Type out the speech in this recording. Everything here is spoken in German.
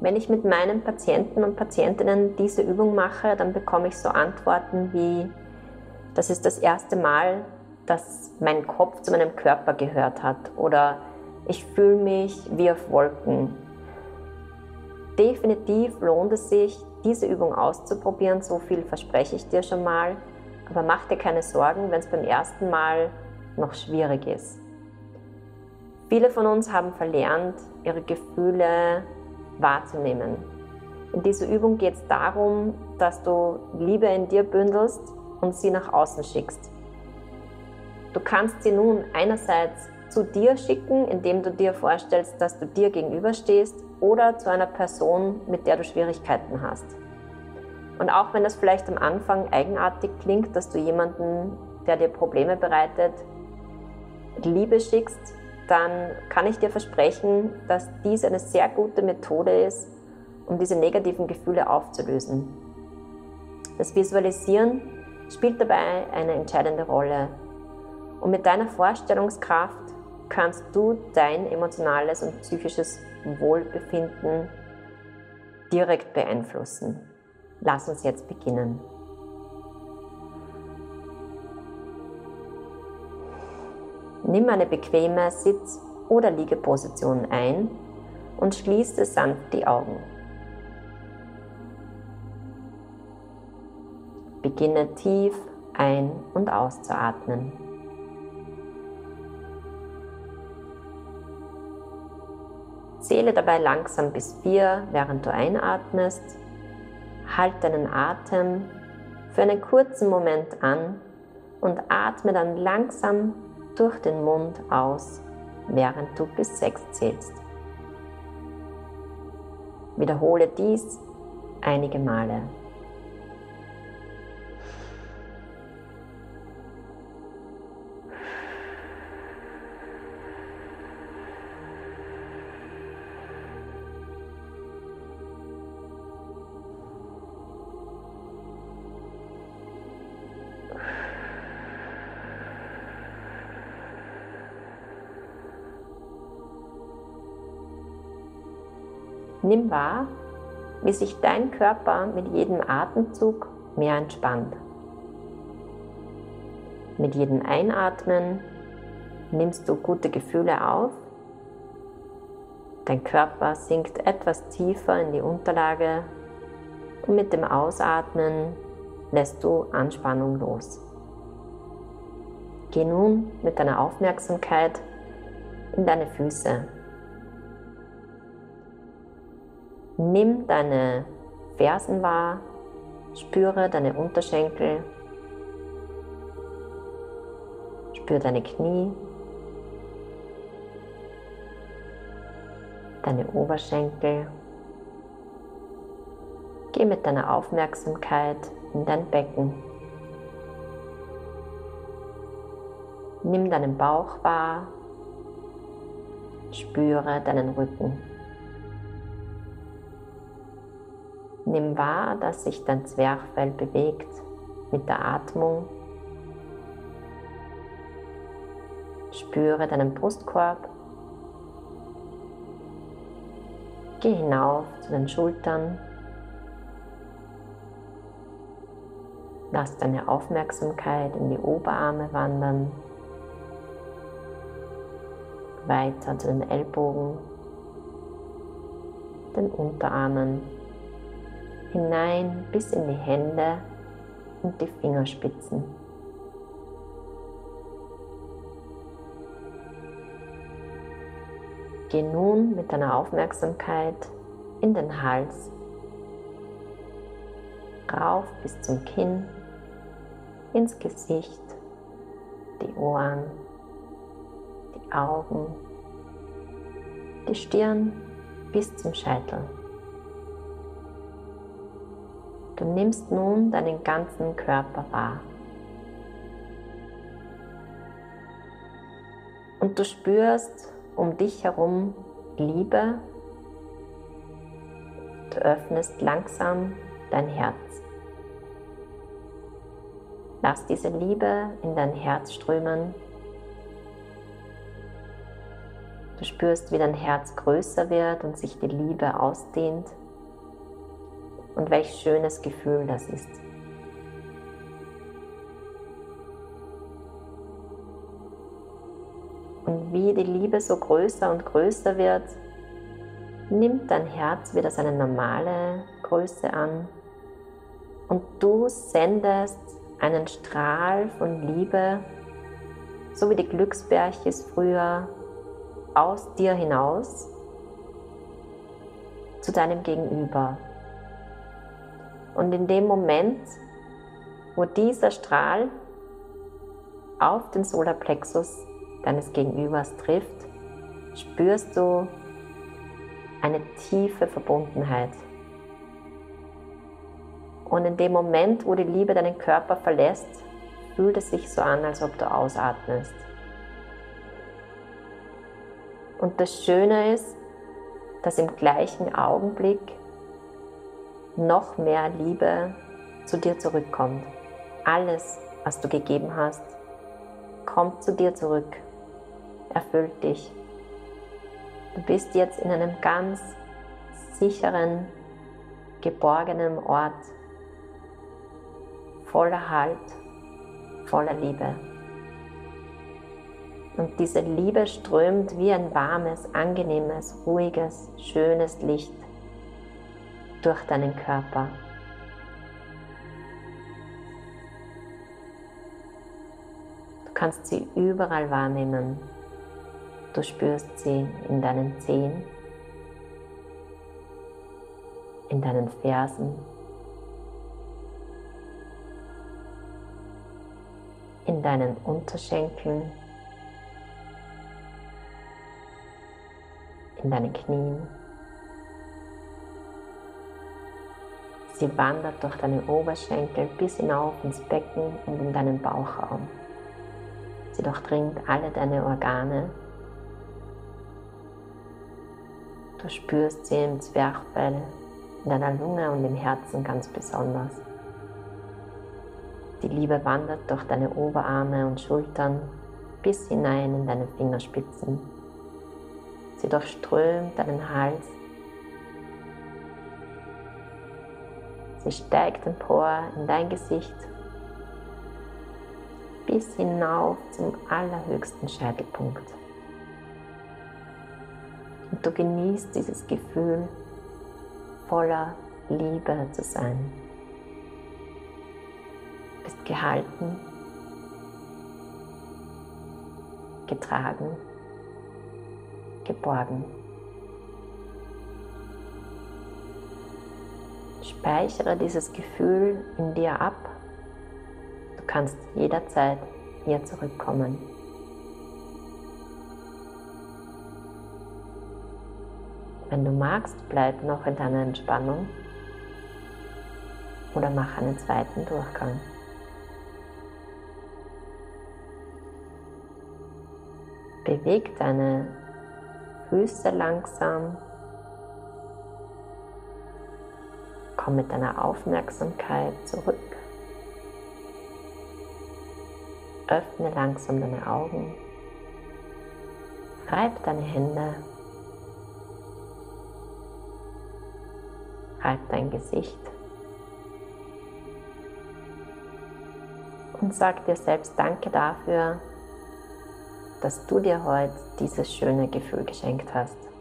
Wenn ich mit meinen Patienten und Patientinnen diese Übung mache, dann bekomme ich so Antworten wie: Das ist das erste Mal, dass mein Kopf zu meinem Körper gehört hat, oder ich fühle mich wie auf Wolken. Definitiv lohnt es sich, diese Übung auszuprobieren, so viel verspreche ich dir schon mal, aber mach dir keine Sorgen, wenn es beim ersten Mal noch schwierig ist. Viele von uns haben verlernt, ihre Gefühle wahrzunehmen. In dieser Übung geht es darum, dass du Liebe in dir bündelst und sie nach außen schickst. Du kannst sie nun einerseits zu dir schicken, indem du dir vorstellst, dass du dir gegenüberstehst, oder zu einer Person, mit der du Schwierigkeiten hast. Und auch wenn das vielleicht am Anfang eigenartig klingt, dass du jemanden, der dir Probleme bereitet, Liebe schickst, dann kann ich dir versprechen, dass dies eine sehr gute Methode ist, um diese negativen Gefühle aufzulösen. Das Visualisieren spielt dabei eine entscheidende Rolle. Und mit deiner Vorstellungskraft kannst du dein emotionales und psychisches Wohlbefinden direkt beeinflussen. Lass uns jetzt beginnen. Nimm eine bequeme Sitz- oder Liegeposition ein und schließe sanft die Augen. Beginne tief ein- und auszuatmen. Zähle dabei langsam bis 4, während du einatmest. Halt deinen Atem für einen kurzen Moment an und atme dann langsam durch den Mund aus, während du bis 6 zählst. Wiederhole dies einige Male. Nimm wahr, wie sich dein Körper mit jedem Atemzug mehr entspannt. Mit jedem Einatmen nimmst du gute Gefühle auf. Dein Körper sinkt etwas tiefer in die Unterlage und mit dem Ausatmen lässt du Anspannung los. Geh nun mit deiner Aufmerksamkeit in deine Füße. Nimm deine Fersen wahr, spüre deine Unterschenkel, spüre deine Knie, deine Oberschenkel. Geh mit deiner Aufmerksamkeit in dein Becken. Nimm deinen Bauch wahr, spüre deinen Rücken. Nimm wahr, dass sich dein Zwerchfell bewegt mit der Atmung. Spüre deinen Brustkorb. Geh hinauf zu den Schultern. Lass deine Aufmerksamkeit in die Oberarme wandern. Weiter zu den Ellbogen, den Unterarmen, hinein bis in die Hände und die Fingerspitzen. Geh nun mit deiner Aufmerksamkeit in den Hals, rauf bis zum Kinn, ins Gesicht, die Ohren, die Augen, die Stirn bis zum Scheitel. Du nimmst nun deinen ganzen Körper wahr. Und du spürst um dich herum Liebe. Du öffnest langsam dein Herz. Lass diese Liebe in dein Herz strömen. Du Du spürst, wie dein Herz größer wird und sich die Liebe ausdehnt. Und welch schönes Gefühl das ist. Und wie die Liebe so größer und größer wird, nimmt dein Herz wieder seine normale Größe an und du sendest einen Strahl von Liebe, so wie die Glücksbärchis früher, aus dir hinaus zu deinem Gegenüber. Und in dem Moment, wo dieser Strahl auf den Solarplexus deines Gegenübers trifft, spürst du eine tiefe Verbundenheit. Und in dem Moment, wo die Liebe deinen Körper verlässt, fühlt es sich so an, als ob du ausatmest. Und das Schöne ist, dass im gleichen Augenblick noch mehr Liebe zu dir zurückkommt. Alles, was du gegeben hast, kommt zu dir zurück, erfüllt dich. Du bist jetzt in einem ganz sicheren, geborgenen Ort, voller Halt, voller Liebe. Und diese Liebe strömt wie ein warmes, angenehmes, ruhiges, schönes Licht durch deinen Körper. Du kannst sie überall wahrnehmen. Du spürst sie in deinen Zehen, in deinen Fersen, in deinen Unterschenkeln, in deinen Knien. Sie wandert durch deine Oberschenkel bis hinauf ins Becken und in deinen Bauchraum. Sie durchdringt alle deine Organe. Du spürst sie im Zwerchfell, in deiner Lunge und im Herzen ganz besonders. Die Liebe wandert durch deine Oberarme und Schultern bis hinein in deine Fingerspitzen. Sie durchströmt deinen Hals. Sie steigt empor in dein Gesicht bis hinauf zum allerhöchsten Scheitelpunkt. Und du genießt dieses Gefühl, voller Liebe zu sein. Du bist gehalten, getragen, geborgen. Speichere dieses Gefühl in dir ab. Du kannst jederzeit hier zurückkommen. Wenn du magst, bleib noch in deiner Entspannung oder mach einen zweiten Durchgang. Beweg deine Füße langsam. Komm mit deiner Aufmerksamkeit zurück. Öffne langsam deine Augen. Reib deine Hände. Reib dein Gesicht. Und sag dir selbst Danke dafür, dass du dir heute dieses schöne Gefühl geschenkt hast.